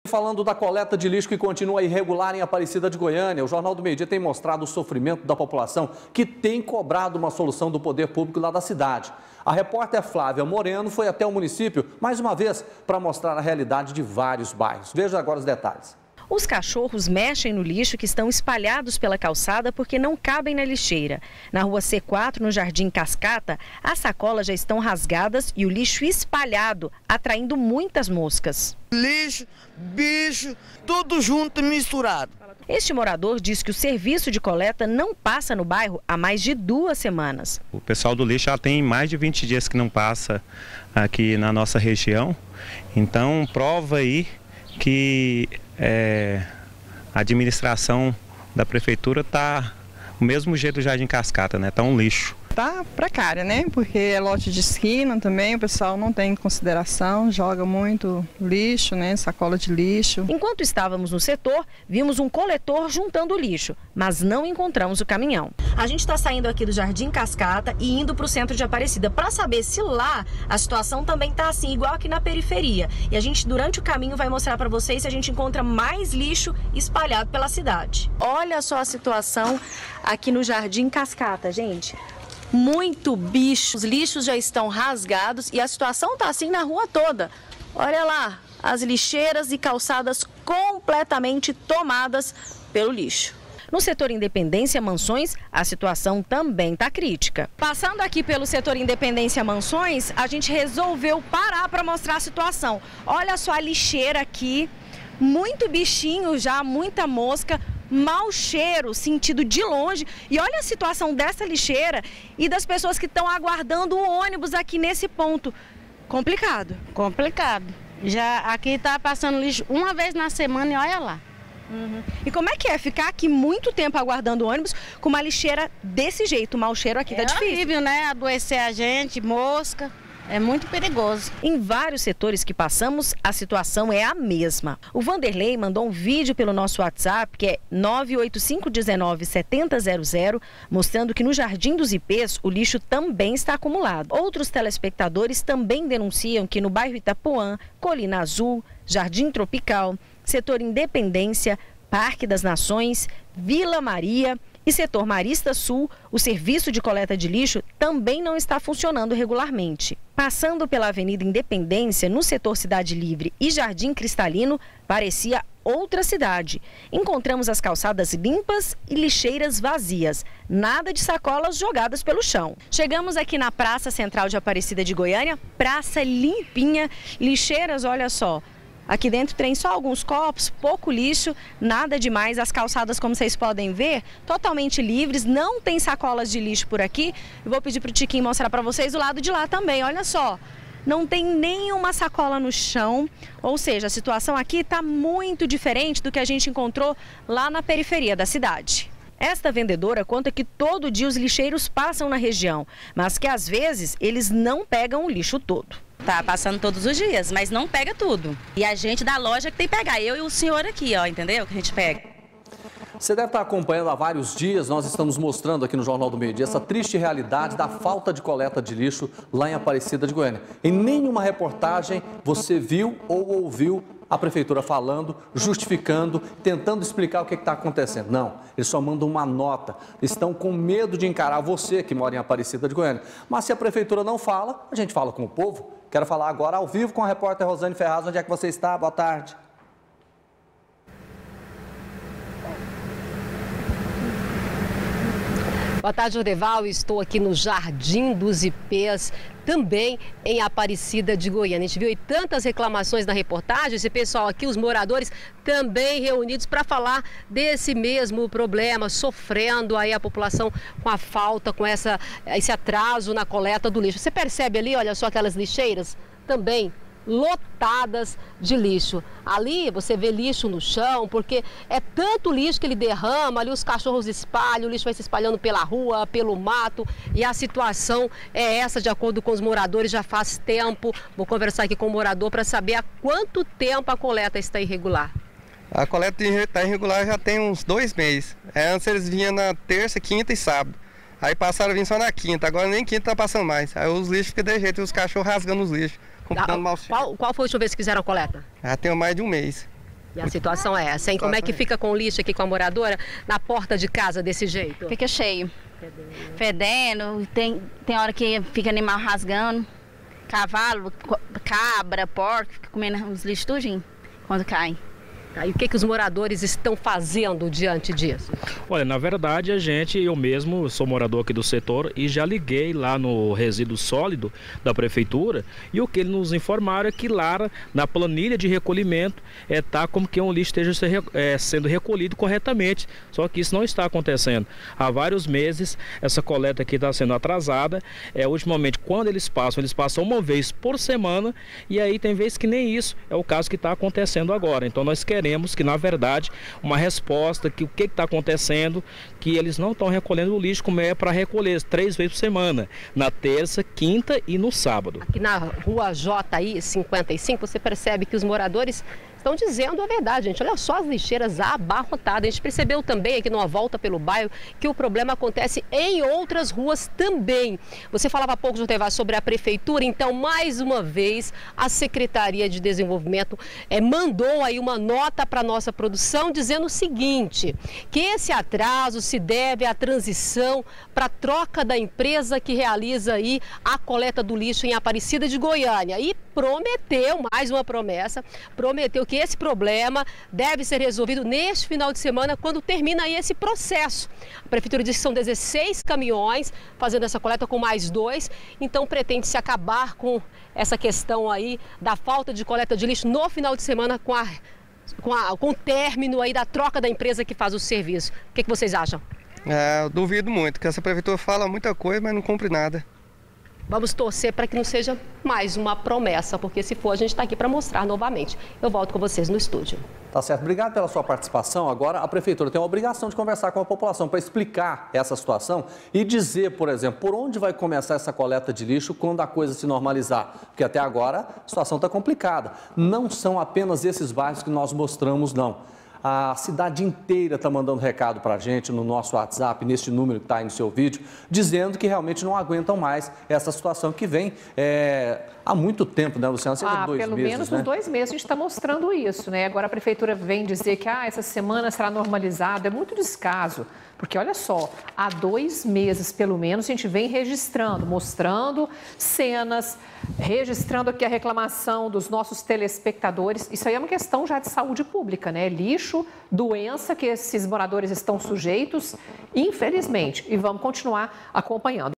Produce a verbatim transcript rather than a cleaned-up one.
Falando da coleta de lixo que continua irregular em Aparecida de Goiânia, o Jornal do Meio Dia tem mostrado o sofrimento da população que tem cobrado uma solução do poder público lá da cidade. A repórter Flávia Moreno foi até o município, mais uma vez, para mostrar a realidade de vários bairros. Veja agora os detalhes. Os cachorros mexem no lixo que estão espalhados pela calçada porque não cabem na lixeira. Na rua C quatro, no Jardim Cascata, as sacolas já estão rasgadas e o lixo espalhado, atraindo muitas moscas. Lixo, bicho, tudo junto e misturado. Este morador diz que o serviço de coleta não passa no bairro há mais de duas semanas. O pessoal do lixo já tem mais de vinte dias que não passa aqui na nossa região. Então, prova aí que é, a administração da prefeitura está do mesmo jeito do Jardim Cascata, né? Tá um lixo. Tá precária, né? Porque é lote de esquina também, o pessoal não tem consideração, joga muito lixo, né? Sacola de lixo. Enquanto estávamos no setor, vimos um coletor juntando o lixo, mas não encontramos o caminhão. A gente está saindo aqui do Jardim Cascata e indo para o centro de Aparecida para saber se lá a situação também está assim, igual aqui na periferia. E a gente, durante o caminho, vai mostrar para vocês se a gente encontra mais lixo espalhado pela cidade. Olha só a situação aqui no Jardim Cascata, gente. Muito bicho, os lixos já estão rasgados e a situação está assim na rua toda. Olha lá, as lixeiras e calçadas completamente tomadas pelo lixo. No setor Independência Mansões, a situação também está crítica. Passando aqui pelo setor Independência Mansões, a gente resolveu parar para mostrar a situação. Olha só a lixeira aqui, muito bichinho já, muita mosca. Mau cheiro sentido de longe. E olha a situação dessa lixeira e das pessoas que estão aguardando o ônibus aqui nesse ponto. Complicado. Complicado. Já aqui tá passando lixo uma vez na semana e olha lá. Uhum. E como é que é ficar aqui muito tempo aguardando o ônibus com uma lixeira desse jeito? O mau cheiro aqui é tá difícil. É horrível, né? Adoecer a gente, mosca. É muito perigoso. Em vários setores que passamos, a situação é a mesma. O Vanderlei mandou um vídeo pelo nosso WhatsApp, que é nove oito cinco um nove sete zero zero zero, mostrando que no Jardim dos Ipês o lixo também está acumulado. Outros telespectadores também denunciam que no bairro Itapuã, Colina Azul, Jardim Tropical, setor Independência, Parque das Nações, Vila Maria e setor Marista Sul, o serviço de coleta de lixo também não está funcionando regularmente. Passando pela Avenida Independência, no setor Cidade Livre e Jardim Cristalino, parecia outra cidade. Encontramos as calçadas limpas e lixeiras vazias. Nada de sacolas jogadas pelo chão. Chegamos aqui na Praça Central de Aparecida de Goiânia, praça limpinha, lixeiras, olha só. Aqui dentro tem só alguns copos, pouco lixo, nada demais. As calçadas, como vocês podem ver, totalmente livres, não tem sacolas de lixo por aqui. Eu vou pedir para o Tiquinho mostrar para vocês o lado de lá também, olha só. Não tem nenhuma sacola no chão, ou seja, a situação aqui está muito diferente do que a gente encontrou lá na periferia da cidade. Esta vendedora conta que todo dia os lixeiros passam na região, mas que às vezes eles não pegam o lixo todo. Tá passando todos os dias, mas não pega tudo. E a gente da loja que tem que pegar, eu e o senhor aqui, ó, entendeu? Que a gente pega. Você deve estar acompanhando há vários dias, nós estamos mostrando aqui no Jornal do Meio Dia essa triste realidade da falta de coleta de lixo lá em Aparecida de Goiânia. Em nenhuma reportagem você viu ou ouviu a prefeitura falando, justificando, tentando explicar o que está acontecendo. Não, eles só mandam uma nota. Estão com medo de encarar você que mora em Aparecida de Goiânia. Mas se a prefeitura não fala, a gente fala com o povo. Quero falar agora ao vivo com a repórter Rosane Ferraz. Onde é que você está? Boa tarde. Boa tarde, Jordeval. Estou aqui no Jardim dos Ipês, também em Aparecida de Goiânia. A gente viu aí tantas reclamações na reportagem, esse pessoal aqui, os moradores, também reunidos para falar desse mesmo problema, sofrendo aí a população com a falta, com essa, esse atraso na coleta do lixo. Você percebe ali, olha só aquelas lixeiras também lotadas de lixo. Ali você vê lixo no chão, porque é tanto lixo que ele derrama, ali os cachorros espalham, o lixo vai se espalhando pela rua, pelo mato, e a situação é essa, de acordo com os moradores, já faz tempo. Vou conversar aqui com o morador para saber há quanto tempo a coleta está irregular. A coleta está irregular já tem uns dois meses. É, antes eles vinham na terça, quinta e sábado. Aí passaram a vir só na quinta, agora nem quinta está passando mais. Aí os lixos ficam de jeito, e os cachorros rasgando os lixos. Ah, qual, qual foi a última vez que fizeram a coleta? Já tem mais de um mês. E a situação é essa, hein? Como é que fica com o lixo aqui com a moradora na porta de casa desse jeito? Fica cheio. Fedendo, tem, tem hora que fica animal rasgando, cavalo, cabra, porco, fica comendo os lixos tudinho quando cai. E o que, que os moradores estão fazendo diante disso? Olha, na verdade a gente, eu mesmo sou morador aqui do setor e já liguei lá no resíduo sólido da prefeitura e o que eles nos informaram é que lá na planilha de recolhimento é, tá como que um lixo esteja ser, é, sendo recolhido corretamente, só que isso não está acontecendo. Há vários meses essa coleta aqui está sendo atrasada, é, ultimamente quando eles passam, eles passam uma vez por semana e aí tem vezes que nem isso é o caso que está acontecendo agora, então nós queremos que, na verdade, uma resposta, que o que está acontecendo, que eles não estão recolhendo o lixo como é para recolher três vezes por semana, na terça, quinta e no sábado. Aqui na rua J I cinquenta e cinco, você percebe que os moradores estão dizendo a verdade, gente. Olha só as lixeiras abarrotadas. A gente percebeu também aqui numa volta pelo bairro que o problema acontece em outras ruas também. Você falava há pouco, Jotevá, sobre a prefeitura, então, mais uma vez, a Secretaria de Desenvolvimento é, mandou aí uma nota para a nossa produção dizendo o seguinte, que esse atraso se deve à transição para a troca da empresa que realiza aí a coleta do lixo em Aparecida de Goiânia e prometeu, mais uma promessa, prometeu que esse problema deve ser resolvido neste final de semana, quando termina aí esse processo. A prefeitura diz que são dezesseis caminhões fazendo essa coleta com mais dois, então pretende-se acabar com essa questão aí da falta de coleta de lixo no final de semana com, a, com, a, com o término aí da troca da empresa que faz o serviço. O que, que vocês acham? É, eu duvido muito, que essa prefeitura fala muita coisa, mas não cumpre nada. Vamos torcer para que não seja mais uma promessa, porque se for, a gente está aqui para mostrar novamente. Eu volto com vocês no estúdio. Tá certo. Obrigado pela sua participação. Agora, a prefeitura tem a obrigação de conversar com a população para explicar essa situação e dizer, por exemplo, por onde vai começar essa coleta de lixo quando a coisa se normalizar. Porque até agora a situação está complicada. Não são apenas esses bairros que nós mostramos, não. A cidade inteira está mandando recado para a gente no nosso WhatsApp, neste número que está aí no seu vídeo, dizendo que realmente não aguentam mais essa situação que vem é, há muito tempo, né, Luciana? Cerca ah, de dois pelo meses, menos né? uns dois meses a gente está mostrando isso, né? Agora a prefeitura vem dizer que ah, essa semana será normalizado, é muito descaso. Porque, olha só, há dois meses, pelo menos, a gente vem registrando, mostrando cenas, registrando aqui a reclamação dos nossos telespectadores. Isso aí é uma questão já de saúde pública, né? Lixo, doença que esses moradores estão sujeitos, infelizmente. E vamos continuar acompanhando.